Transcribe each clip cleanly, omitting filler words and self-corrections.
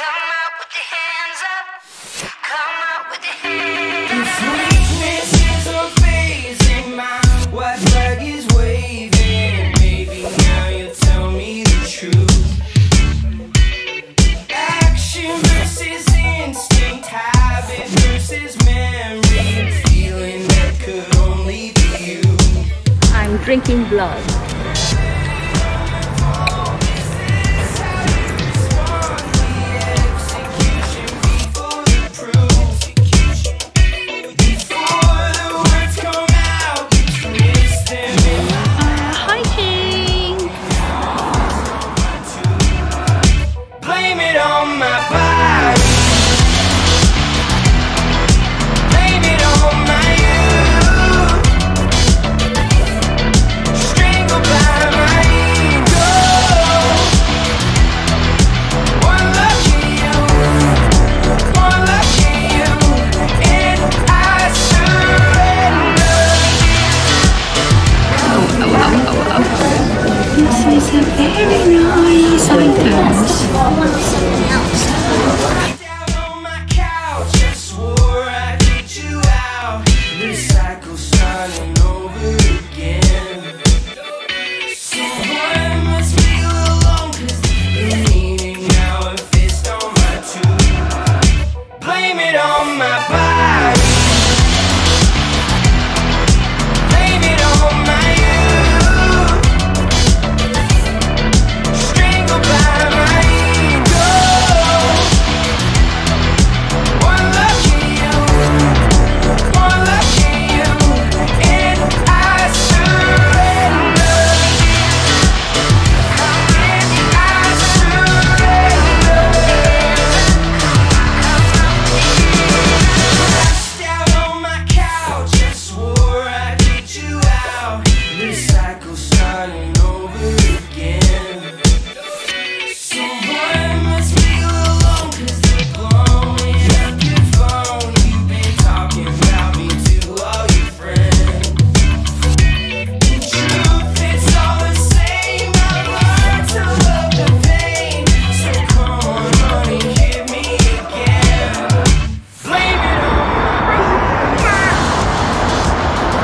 Come out with your hands up. Come out with your hands up. If weakness is unfazing, my white flag is waving. Maybe now you'll tell me the truth. Action versus instinct, habit versus memory, feeling that could only be you. I'm drinking blood.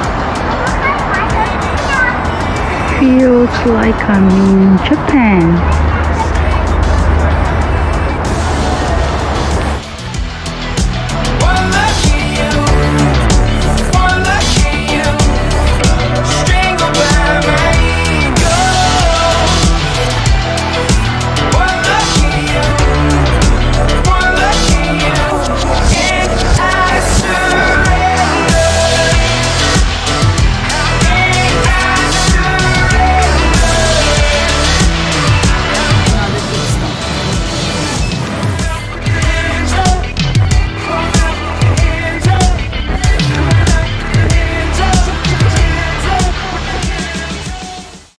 Feels like I'm in Japan.